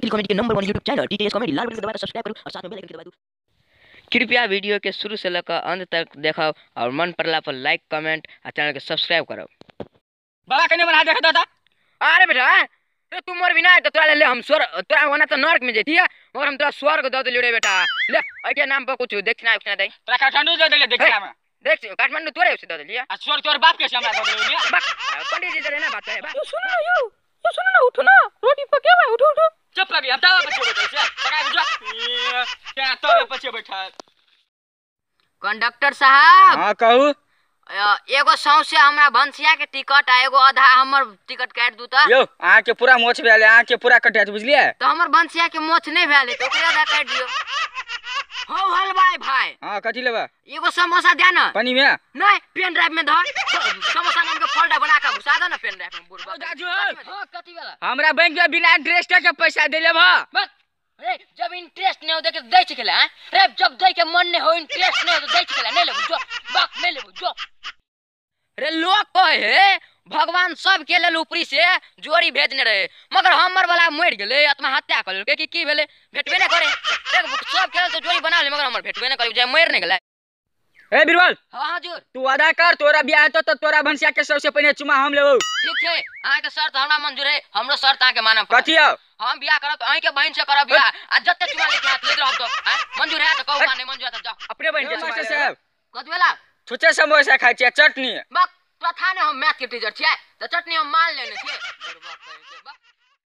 Maithili comedy के number 1 YouTube channel TTS comedy लाल button दबाकर सब्सक्राइब करो और साथ में बेल आइकन दबा दो। कृपया वीडियो के शुरू से लेकर अंत तक देखो और मन पड़ला पर लाइक कमेंट और चैनल के सब्सक्राइब करो। बाबा कने बना देखा था। अरे बेटा रे तू मोर बिना तो तोरा ले हम स्वर्ग तोरा होना तो नरक में जैती है और हम तोरा स्वर्ग दे देलियो रे बेटा। ले एके नाम पर कुछ दक्षिणा उक्षिणा दे। तोरा काठमांडू दे देले दक्षिणा में। देख काठमांडू तोरे उसे दे देलिया। आ स्वर्ग तोर बाप के से हमरा दे देलिया। बक पंडित जी से ना बात है। यो सुनो ना उठो ना रोटी पके भाई उठो उठो। चुप लगी हटावा बच्चे बैठे से पका बुझा क्या तोरे बच्चे बैठा। कंडक्टर साहब हां कहू एगो सौसे हमरा भंसिया के टिकट आ एगो आधा हमर टिकट काट दू त। यो आ के पूरा मोछ भेले आ के पूरा कटिया बुझलिए। तो हमर भंसिया के मोछ नहीं भेले तो ओकरे आधा काट दियो। हो हलवाई भाई हां कथि लेबा एगो समोसा दे ना। पानी में नहीं पेन ड्राइव में धर समोसा नाम के फोल्डर बना के घुसा दे ना पेन ड्राइव में बुढ़वा। दाजू हां कथि वाला हमरा बैंक में बिना इंटरेस्ट के पैसा दे लेबा। बस रे जब इंटरेस्ट नहीं हो दे के दे चकेला रे जब दे के मन नहीं हो इंटरेस्ट नहीं हो तो दे चकेला नहीं लेबो जो बक नहीं लेबो जो रे लोग कहे भगवान सब के लेल ऊपरी से जोड़ी भेजने रहे मगर हमर वाला मर गेले आत्महत्या कर लेके की भेले भेटबे नहीं करे सब के तो जोड़ी बना ले मगर हमर भेटबे नहीं करे जे मर नहीं गेले। ए बिरबल हां हजूर तू अदा कर तोरा बियाह तो तोरा भंसिया के सबसे पहले चुमा हम लेबो। ठीक है आहा के शर्त हमरा मंजूर है हमरो शर्त आके मानब। कथि हो हम बियाह करब तो अहीं के बहन से करब बियाह आ जत्ते चुमा लेके हाथ ले रहब तो मंजूर है तो कहू नहीं मंजूर है तो जाओ अपने बहन के चुमा साहब कथि वाला छुचे समोसा खाइ छै चटनी बक तो था ने हम मैथ के टीचर छियै तो चटनी हम मान लेने छियै।